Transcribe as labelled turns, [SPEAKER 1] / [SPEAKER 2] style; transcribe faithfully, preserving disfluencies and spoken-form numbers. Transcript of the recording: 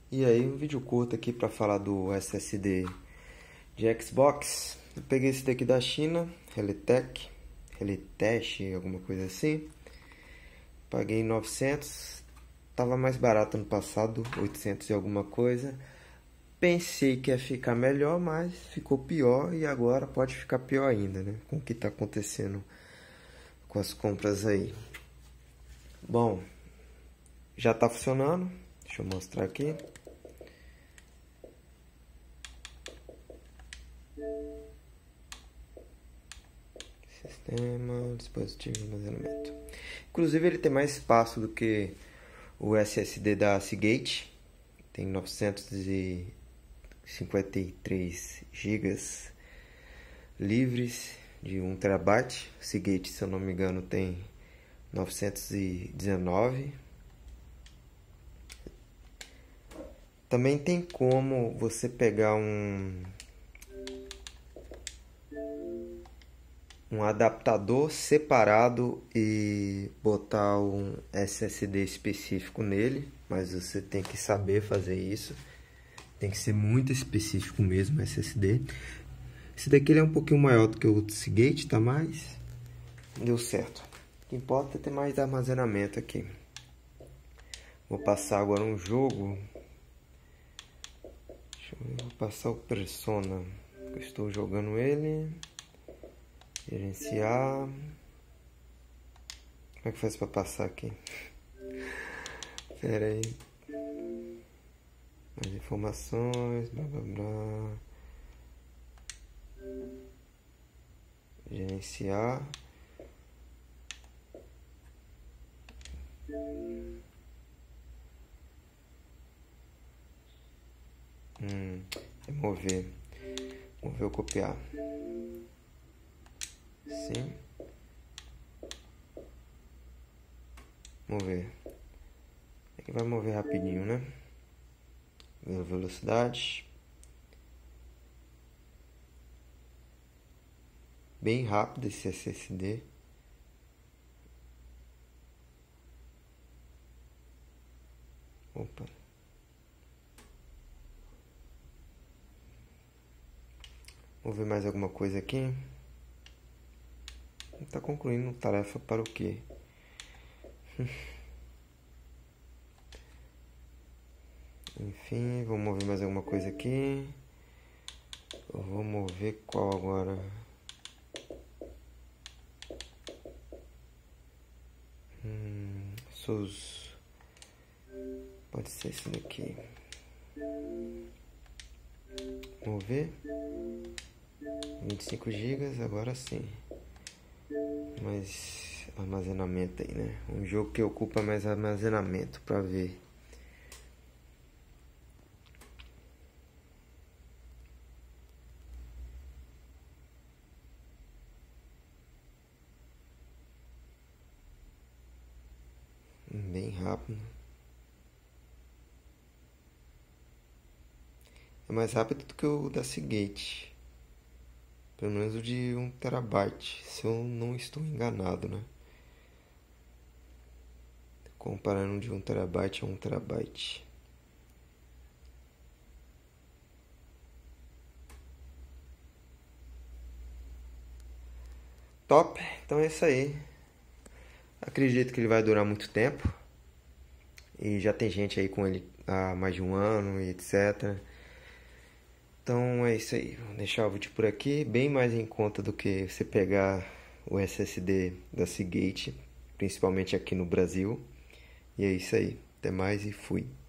[SPEAKER 1] E aí, um vídeo curto aqui para falar do S S D de Xbox. Eu peguei esse daqui da China, Helitech, Helitech, alguma coisa assim. Paguei novecentos, tava mais barato no passado, oitocentos e alguma coisa. Pensei que ia ficar melhor, mas ficou pior e agora pode ficar pior ainda, né? Com o que tá acontecendo com as compras aí. Bom, já tá funcionando. Deixa eu mostrar aqui. Sistema, dispositivo de armazenamento. Inclusive ele tem mais espaço do que o S S D da Seagate. Tem novecentos e cinquenta e três gigas livres de um terabyte. O Seagate, se eu não me engano, tem novecentos e dezenove. Também tem como você pegar um um adaptador separado e botar um S S D específico nele, mas você tem que saber fazer isso. Tem que ser muito específico mesmo, S S D. Esse daqui ele é um pouquinho maior do que o Seagate, tá mais? Deu certo. O que importa é ter mais armazenamento aqui. Vou passar agora um jogo. Deixa eu ver, vou passar o Persona. Eu estou jogando ele. Gerenciar. Como é que faz para passar aqui? Espera aí. Mais informações, blá blá blá. Gerenciar. Hum, remover. Mover ou copiar. Sim. Mover. Aqui vai mover rapidinho, né? Velocidade. Bem rápido esse S S D. Opa. Vou ver mais alguma coisa aqui. Está concluindo tarefa para o quê? Enfim, vou mover mais alguma coisa aqui. Eu vou mover qual agora? Hum, Sus. Pode ser esse daqui. Mover. vinte e cinco gigas, agora sim. Mais armazenamento aí, né? Um jogo que ocupa mais armazenamento para ver. Bem rápido. É mais rápido do que o da Seagate. Pelo menos o de um terabyte, se eu não estou enganado, né? Comparando de um terabyte a um terabyte. Top! Então é isso aí. Acredito que ele vai durar muito tempo. E já tem gente aí com ele há mais de um ano e etcétera. Então é isso aí. Vou deixar o vídeo por aqui. Bem mais em conta do que você pegar o S S D da Seagate. Principalmente aqui no Brasil. E é isso aí. Até mais e fui.